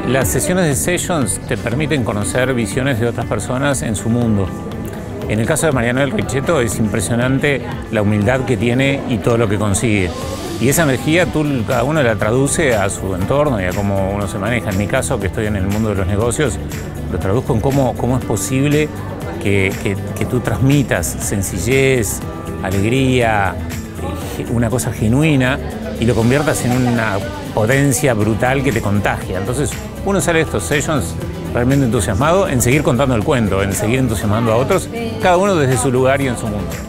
Las sesiones de Sessions te permiten conocer visiones de otras personas en su mundo. En el caso de Mariano del Ricchetto es impresionante la humildad que tiene y todo lo que consigue. Y esa energía cada uno la traduce a su entorno y a cómo uno se maneja. En mi caso, que estoy en el mundo de los negocios, lo traduzco en cómo es posible que tú transmitas sencillez, alegría, una cosa genuina y lo conviertas en una potencia brutal que te contagia. Entonces uno sale de estos sessions realmente entusiasmado en seguir contando el cuento, en seguir entusiasmando a otros, cada uno desde su lugar y en su mundo.